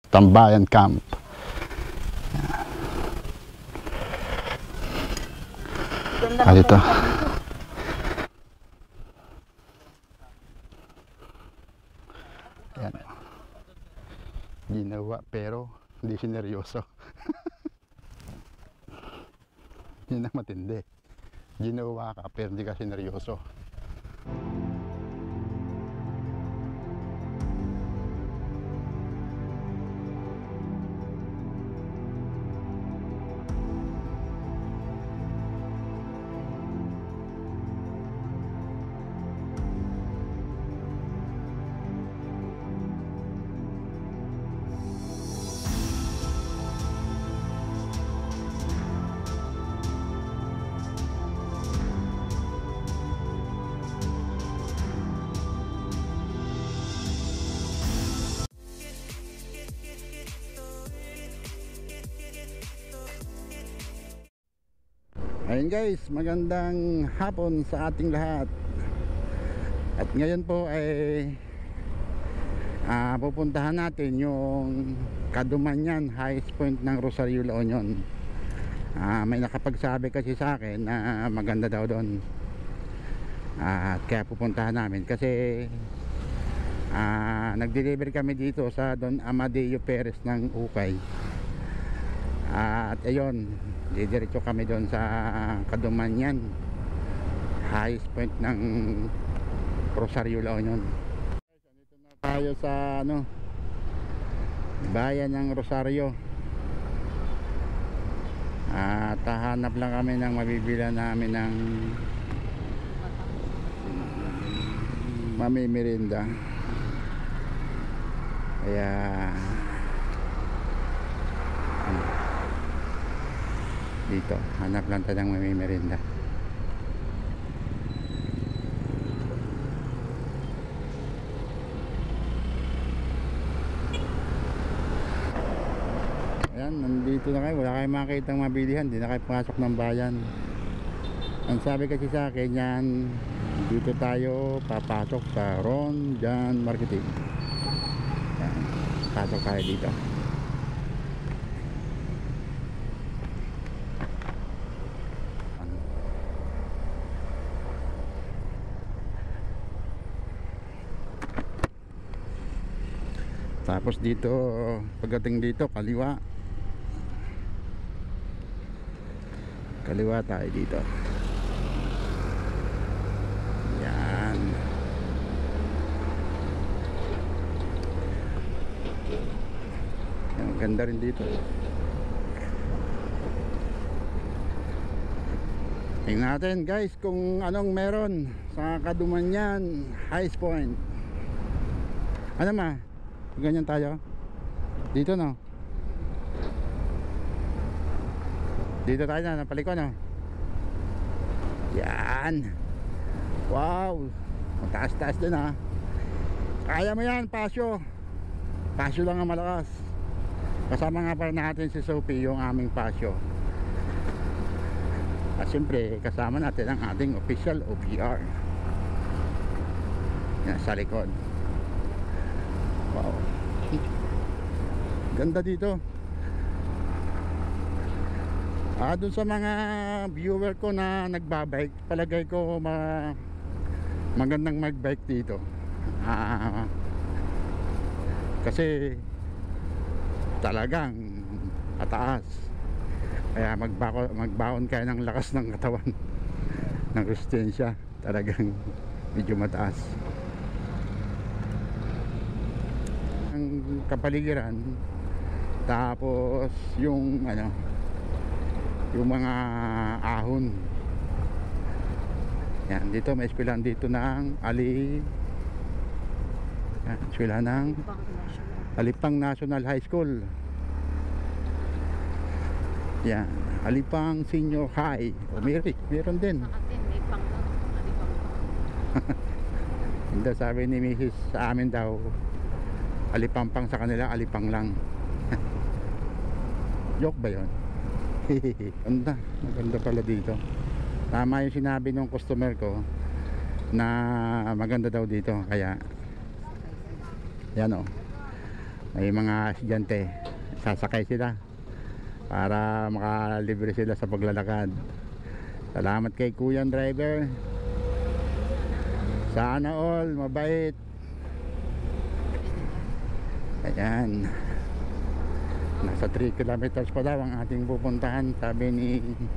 Tambayan Camp. Dito. Yan. Ginawa pero hindi sineryoso. Yun ang matindi. Ginawa ka pero hindi ka sineryoso. Ayun guys, magandang hapon sa ating lahat. At ngayon po ay pupuntahan natin yung Kadumanyan highest point ng Rosario, La Union. May nakapagsabi kasi sa akin na maganda daw doon. At kaya pupuntahan namin kasi nag-deliver kami dito sa Don Amadeo Perez ng Ukay. At ayun, didiretso kami doon sa Kadumanyan highest point ng Rosario, La Union. Dito na tayo sa bayan ng Rosario. At hahanap lang kami ng mabibila namin ng mamimirinda. Kaya dito, hanap lang tayo ng mamimirinda. Ayan, nandito na kayo. Wala kayong makitang mabilihan. Hindi na kayo pumasok ng bayan. Ang sabi kasi sa akin yan, dito tayo papasok sa Ron Jan Marketing. Ayan, pasok tayo dito. Tapos dito, pagdating dito, kaliwa tayo dito. Yan. Ang ganda rin dito. Tingnan natin guys kung anong meron sa Kadumanyan highest point. Ano ma? Ganyan tayo. Dito no. Dito tayo na, napaliko no. Yan. Wow. Mataas-taas din ha. Kaya mo yan, Pasyo. Pasyo lang ang malakas. Kasama nga pa natin si Sophie, yung aming Pasyo. At siyempre kasama natin ang ating official OPR. Yan sa likod. Wow. Ganda dito. Dun sa mga viewer ko na nagbabike, palagay ko magandang magbike dito. Kasi talagang pataas. Kaya magbaon kayo ng lakas ng katawan ng resistensya. Talagang medyo mataas. Kapaligiran, tapos yung mga ahon. Yan, dito may eskwelahan dito ng eskwelahan ng Alipang National High School. Yan, Alipang Senior High. Meron din. Hindi, sabi ni Mrs. sa amin daw, Alipampang, sa kanila Alipang lang. Joke ba yun? Maganda pala dito. Tama yung sinabi ng customer ko na maganda daw dito. Kaya yan o. may mga estudyante, sasakay sila para makalibre sila sa paglalakad. Salamat kay kuyang driver, sana all mabait. Ayan, nasa 3 kilometers pa daw ang ating pupuntahan, sabi ni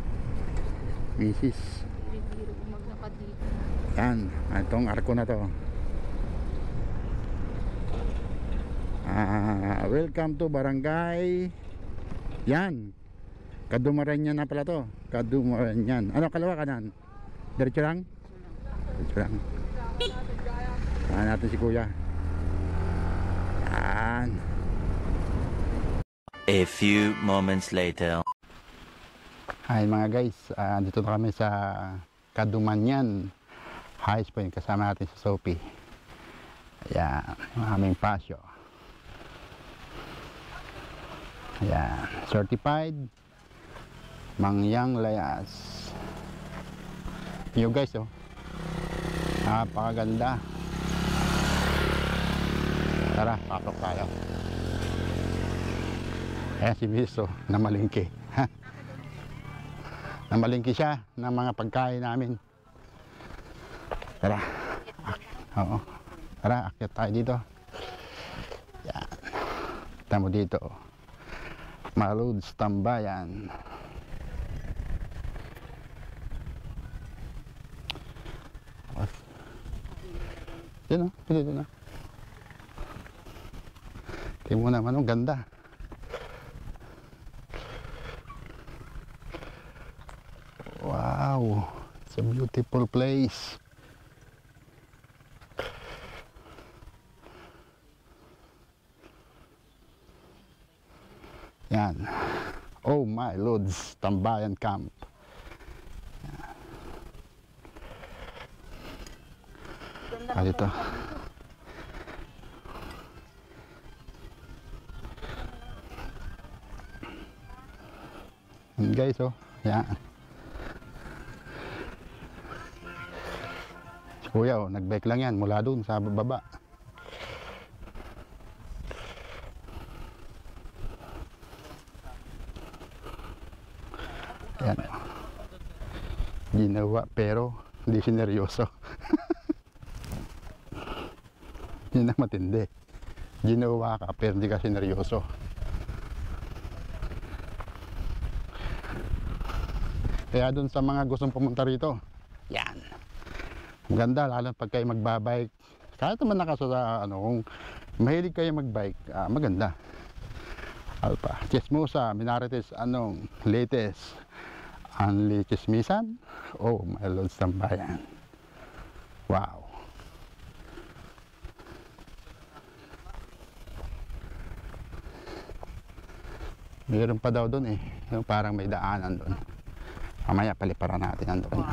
Mrs. Yan, itong arko na to. Welcome to Barangay. Yan, Kadumaranyan na pala to. Kadumaranyan. Ano, kalawa kanan? Diretso lang? Diretso lang. Saan natin si kuya. Yan. A few moments later. Hi mga guys, dito na kami sa Kadumaranyan High Point, kasama natin sa Sophie. Ayan, yung aming pasyo. Ayan, certified Mangyang Layas. You guys, oh, napakaganda. Tara, pasok tayo. Ayan si Miso, namalingki. Namalingki siya ng mga pagkain namin. Tara. Oo. Tara, akyat tayo dito. Yan. Kita mo dito. Maluds Tambayan. Yan o. Dito na. Tingnan mo naman. Ang ganda. Wow. It's a beautiful place. Yan. Oh my Lods Tambayan Camp. Dito. Yan guys, oh. Yan. Si kuya, oh, nag-bike lang yan mula dun sa baba. Yan. Ginawa pero hindi sineryoso. Yun ang matindi. Ginawa ka pero hindi ka sineryoso. Kaya dun sa mga gustong pumunta rito, yan. Maganda lalo pag kayo magbabike. Kahit naman nakasa ano, kung mahilig kayo magbike, maganda. Alpa, Chismosa, Minarites, anong latest? Anli Chismisan? Oh, my Lods Tambayan. Wow. Meron pa daw doon eh. Yung parang may daanan doon. Mamaya paliparan natin doon.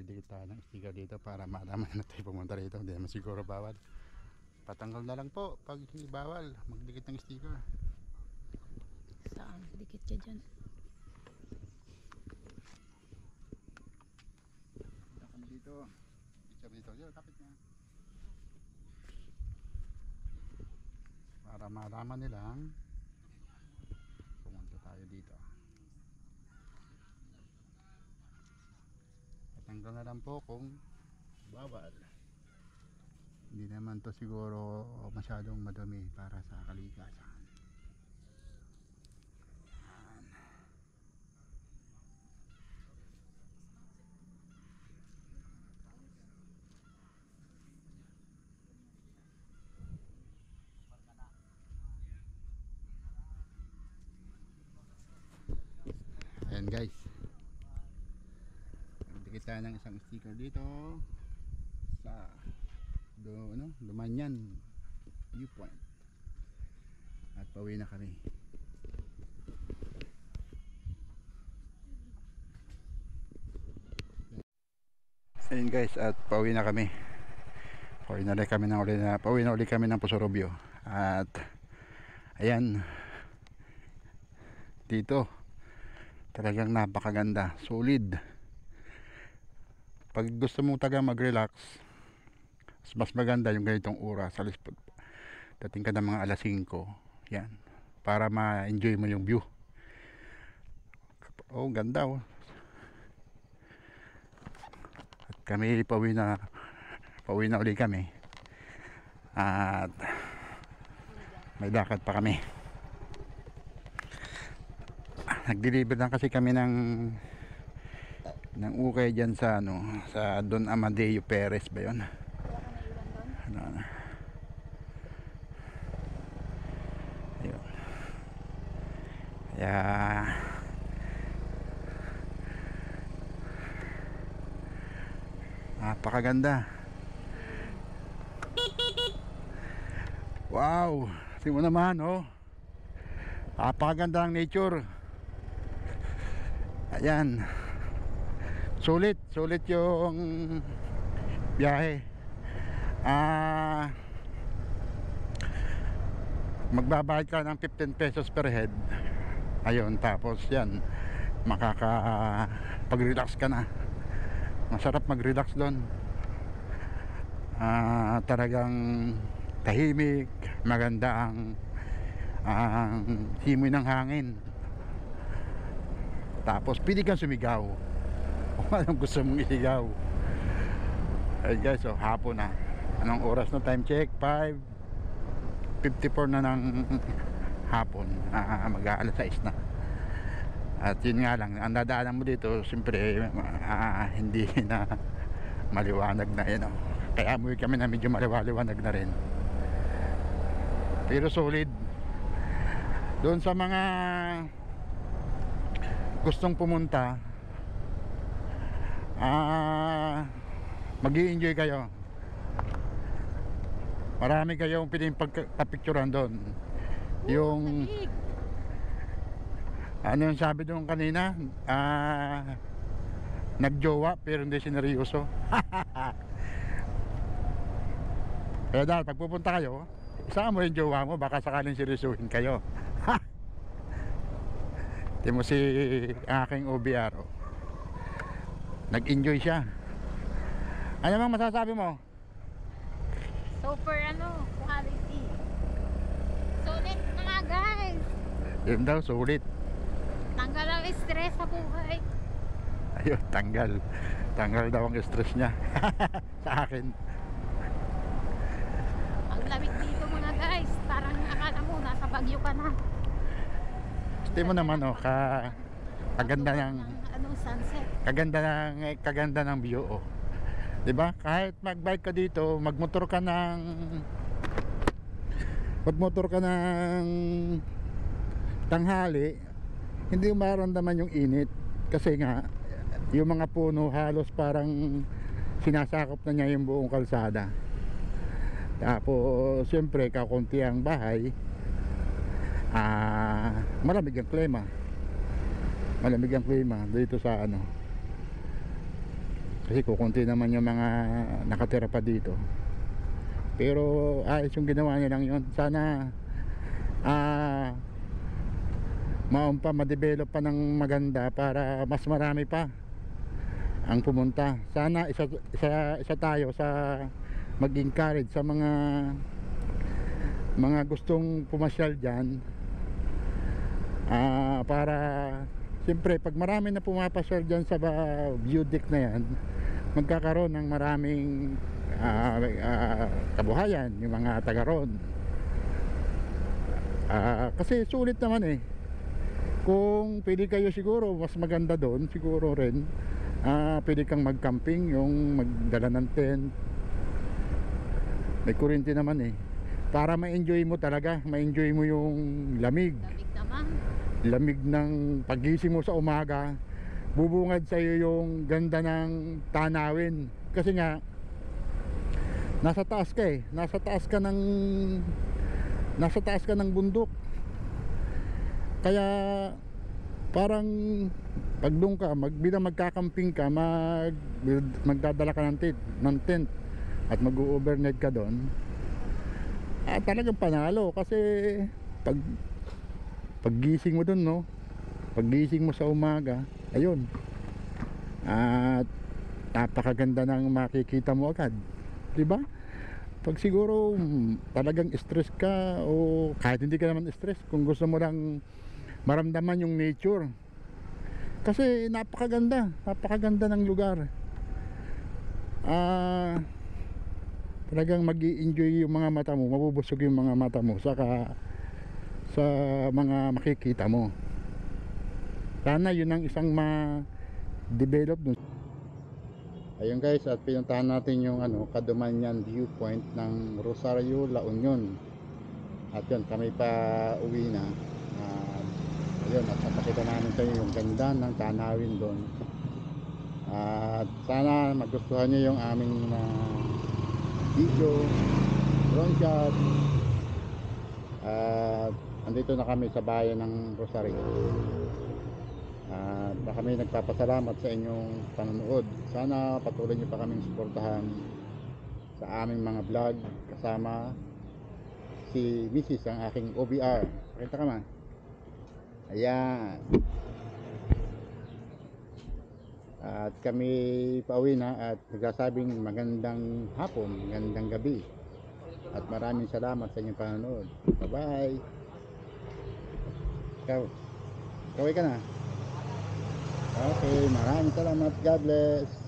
Didikit tayo ng sticker dito para malaman na tayo pumunta rito. Hindi naman siguro bawal. Patanggal na lang po pag hindi bawal magdikit ng sticker. Saan? Dikit ka dyan. Kami dito. Picture dito. Yo, kapit niya. Para malaman nilang pumunta tayo dito. Patanggal na lang po kung bawal. Hindi naman to siguro masyadong madumi para sa kalikasan. Ayan guys, nagdikit tayo ng isang sticker dito sa Lumanyan viewpoint at pauwi na kami. Ayan guys, at pauwi na kami. Pauwi na ulit kami ng Pusurubyo. At ayan, dito talagang napakaganda, solid. Pag gusto mo taga mag-relax, mas maganda yung ganitong oras. Dating ka ng mga alas 5, yan, para ma-enjoy mo yung view. Oh, ganda oh. At kami pauwi na uli kami. At may lakad pa kami. Nag-deliver lang kasi kami ng ukay dyan sa sa Don Amadeo Perez ba yun? Ayun. Kaya napakaganda. Wow, tingnan mo naman oh. Napakaganda ng nature. Ayan, sulit yung biyahe. Magbabayad ka ng 15 pesos per head. Ayun, tapos yan, pag-relax ka na. Masarap mag-relax doon. Talagang tahimik, maganda ang simoy ng hangin. Tapos pwede kang sumigaw kung anong gusto mong isigaw. Ayun guys, so hapon na. Anong oras na? Time check 5:54 na ng hapon. Mag-aalas 6 na. At yun nga lang, ang dadaanan mo dito siyempre hindi na maliwanag na yun, oh. Kaya umuwi kami na medyo maliwanag na rin, pero solid. Doon sa mga gustong pumunta, mag-i-enjoy kayo. Marami kayong piling pagpapicturean doon. Yung ano yung sabi doon kanina, nagjowa pero hindi sineryoso. Kaya dahil pag pupunta kayo, isama mo yung jowa mo, baka sakaling seryosuhin kayo. Ito mo si aking OBR, oh. Nag-enjoy siya. Ano bang masasabi mo? Super quality. Sulit mga guys. Yun daw, sulit. Tanggal ang stress sa buhay. Ayun, tanggal daw ang stress niya. Sa akin. Ang lamig dito mga guys. Parang akala mo nasa Bagyo ka na. Gusto mo naman, oh, kaganda ng sunset. Kaganda ng view, oh. 'Di ba? Kahit mag-bike ka dito, magmotor ka ng tanghali, hindi mo mararamdaman yung init kasi nga yung mga puno halos parang sinasakop na niya yung buong kalsada. Tapos siyempre kakunti ang bahay, malamig ang klima dito sa kasi kukunti naman yung mga nakatira pa dito. Pero ayos yung ginawa niya lang yun. Sana maumpa, ma-develop pa ng maganda para mas marami pa ang pumunta. Sana isa tayo sa mag-encourage sa mga gustong pumasyal dyan, para siyempre pag marami na pumapasyal dyan sa view deck na yan, magkakaroon ng maraming kabuhayan yung mga taga roon. Kasi sulit naman eh. Kung pwede kayo, siguro mas maganda doon siguro rin, pwede kang mag-camping, yung magdala ng tent, may kuryente naman eh, para ma-enjoy mo talaga, ma-enjoy mo yung lamig naman. lamig ng pagising mo sa umaga, bubungad sa iyo yung ganda ng tanawin. Kasi nga nasa taas ka eh, nasa taas ka ng bundok. Kaya parang pag doon ka, magkakamping ka, magdadala ka ng tent at mag-overnight ka doon, talagang panalo. Kasi paggising mo doon, no, paggising mo sa umaga, ayun, at napakaganda ng makikita mo agad, di ba? Pag siguro talagang stress ka, o kahit hindi ka naman stress, kung gusto mo lang maramdaman yung nature, kasi napakaganda ng lugar. Talagang mag-i-enjoy yung mga mata mo, mabubusog yung mga mata mo saka sa mga makikita mo. Sana yun ang isang ma-develop dun. Ayun guys, at pinuntahan natin yung Kadumanyan viewpoint ng Rosario, La Union. At yun, kami pa uwi na. Ayun, at napakita namin sa inyo yung ganda ng tanawin doon. At sana magustuhan nyo yung aming video, drone shot. At andito na kami sa bayan ng Rosario. Na kami nagpapasalamat sa inyong panonood. Sana patuloy nyo pa kaming suportahan sa aming mga vlog, kasama si Mrs. ang aking OBR. Pakita ka man. Ayan. At kami pauwi na at nagsasabing magandang hapon, magandang gabi, at maraming salamat sa inyong panonood. Bye bye. Kaway ka na. Okay, maraming salamat. God bless.